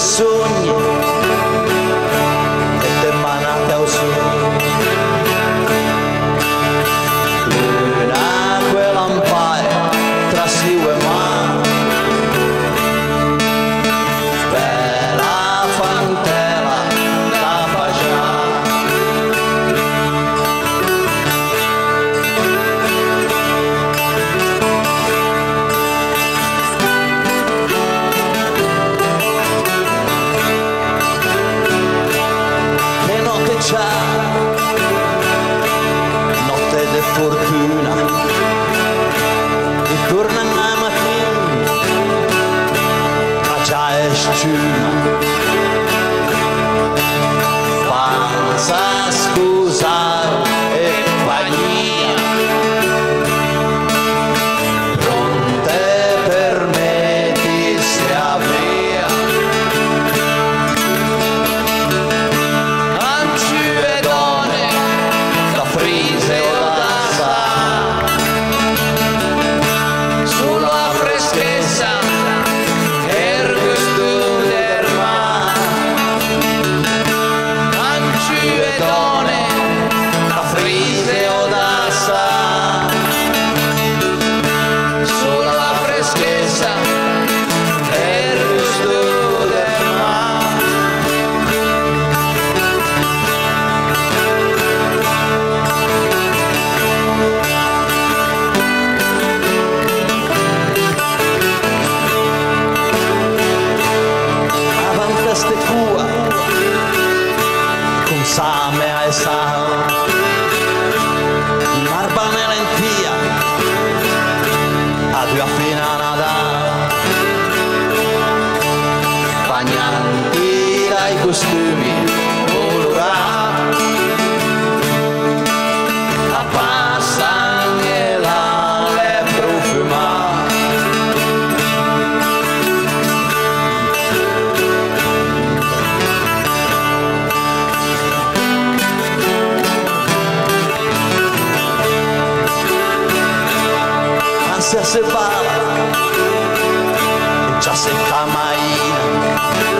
sogni e te manate al sogno. Luna che lampare tra si e ma, bella fantela da baciare. Notte di fortuna e torna la mattina ma già è sciuna. Panza scusare e compagnia pronte per me di sia via. Frise o danza sulla freschezza e il gusto del mare. Anci e donne, la frise o danza sulla freschezza e il gusto del mare. Ste cua con same e sal, marba melentia a due fino a Natale, bagnanti dai costumi colorati, a passano e l'ale profumate. Se bala, già se camaina